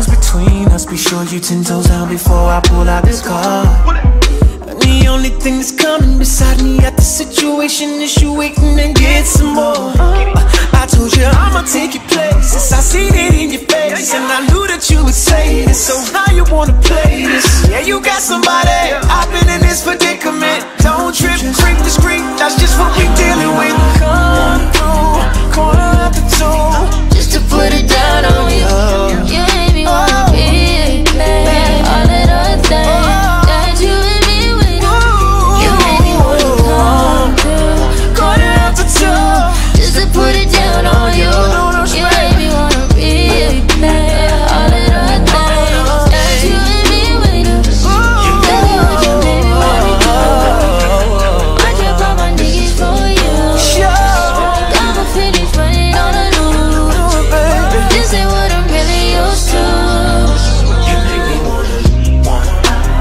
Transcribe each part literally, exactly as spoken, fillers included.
happens between us, be sure you ten toes down before I pull out this card. And the only thing that's coming beside me at the situation is you waiting and get some more. uh, I told you I'ma take your places, I seen it in your face, and I knew that you would say this. So how you wanna play this? Yeah, you got somebody, I've been in this predicament. Don't trip, creep the street, that's just what we dealing with. Come through, corner after two, just to put it down on you. You made me wanna be back. All of those things that you and me went through. You made me wanna come through, corner after two, just to put it down on you. You made me wanna be back. All of those things that you and me went through. Tell me what you made me wanna do. I drop all my niggas for you. Got my feelings running on the loose. This ain't what I'm really used to. you make me wanna, wanna.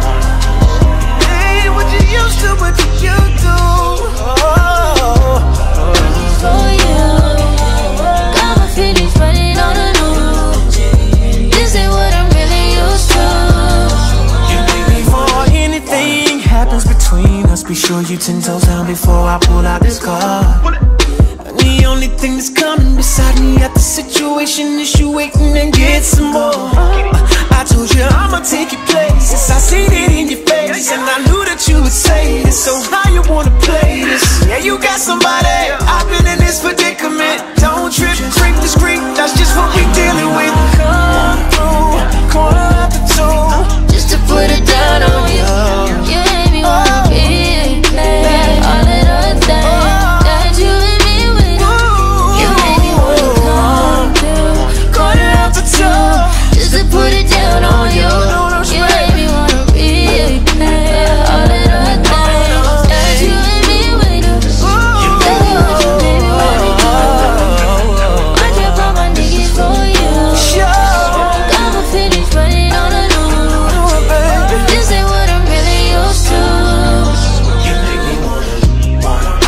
Hey, what you used to, what you used to. For you, got my feelings running on the loose. This ain't what I'm really used to. Before anything happens between us, be sure you ten toes down before I pull out this card. And the only thing that's coming beside me at the situation is you waiting and get some more. uh, I told you I'ma take your places, I seen it in your face, and I knew that you would say this. So how you wanna play this? Yeah, you got somebody, I've been in this predicament. Don't trip, creep the street, that's just what we dealing with. Come through, corner after two, Just to put it down on you. You made me wanna be back. All of those things that you and me went through. You made me wanna come through, corner after two, just to put it down on you. You made me wanna be back. All of those things that you and me went through. Tell me what you made me wanna do. I drop all my niggas for you. Got my feelings running on the loose. This ain't what I'm really used to. you make me wanna,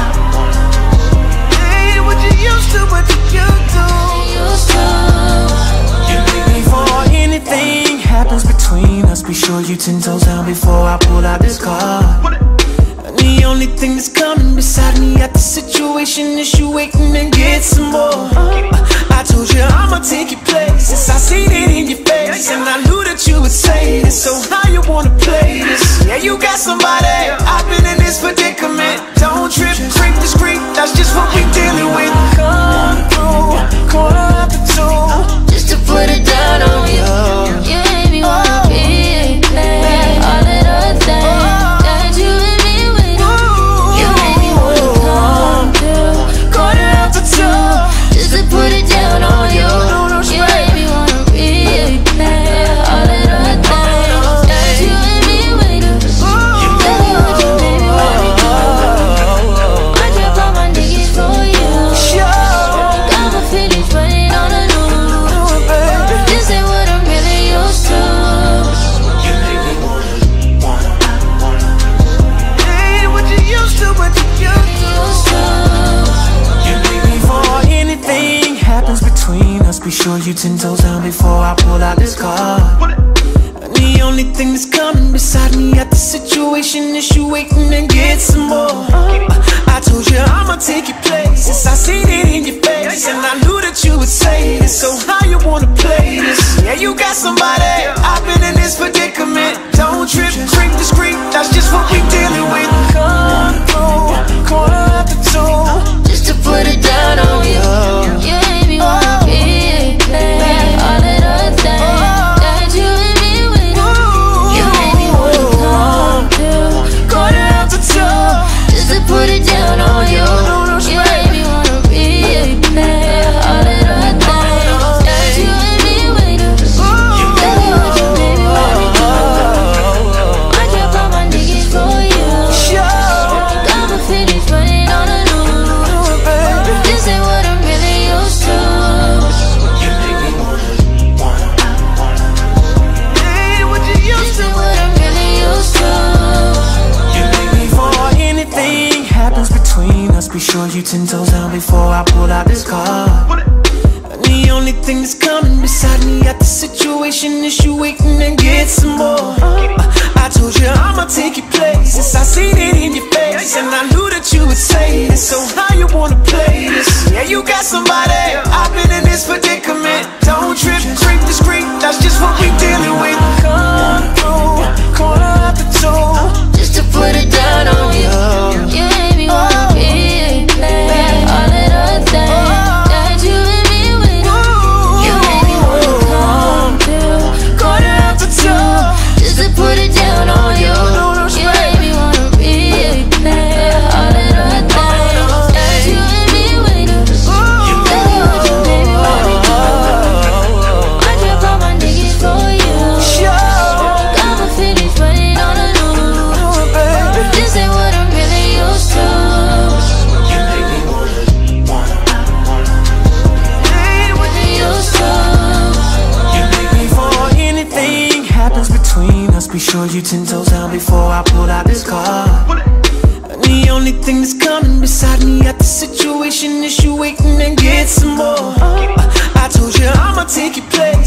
wanna. Hey, what you used to, what you used to. Used to. You make me before anything happens between us, be sure you ten toes down before I pull out this card. And the only thing that's coming beside me at the situation is you waiting and get some more. uh, I told you I'ma take your places, I seen it in your face, and I knew that you would say this. So how you wanna play this? Yeah, you got somebody, I've been in this predicament. Don't trip, creep the street, that's just what we dealing with. Come through, corner after two, Just to put it down on you. You made me wanna be back. All of those things that you and me went through. You made me wanna come through, corner after two, just to put it down on you. You made me wanna be back. All of those things that you and me went through. Tell me what you made me wanna do. I drop all my niggas for you. Got my feelings running on the loose. This ain't what I'm really used to. you make me wanna, wanna. Hey, what you used to, what you used to. Used to. You make me before anything happens between us, be sure you ten toes down before I pull out this card. And the only thing that's coming beside me at the situation is you waiting and get some more. uh, I told you I'ma take your places, I seen it in your face, and I knew that you would say this. So how you wanna play this? Yeah, you got somebody, I've been in this predicament. Don't trip, creep the street, that's just what we dealing with. Come through, corner after two, Just to put it down on you. You made me wanna be back. All of those things that you and me went through. You made me wanna come through, corner after two, just to put it down on you. You made me wanna be back. All of those things that you and me went through. Tell me what you made me wanna do. I drop all my niggas for you. Got my feelings running on the loose. This ain't what I'm really used to. you make me wanna, wanna. Hey, what you used This to. ain't what I'm really used to. You make me before anything happens between us, be sure you ten toes down before I pull out this card. And the only thing that's coming beside me at the situation is you waiting and get some more. I told you I'ma take your places, I seen it in your face, and I knew that you would say this. So how you wanna play this? Yeah, you got somebody. I've been in this predicament. Don't trip, creep discreet. That's just what we dealing with. Come through, corner at the toe, just to put it down on you. You made me wanna replay all of the things that you made me wait on. You made me wanna come through, corner at the toe, just to put it down on you. You made me wanna replay all of the things that you made me wait on. Tell me what you made me wanna do. I drop all my niggas for you. Got my feelings running on the loose. This ain't what I'm really used to. Used to. before anything happens between us, be sure you ten toes down before I pull out this car. And the only thing that's coming beside me at the situation is you waiting and get some more. I told you I'ma take your place,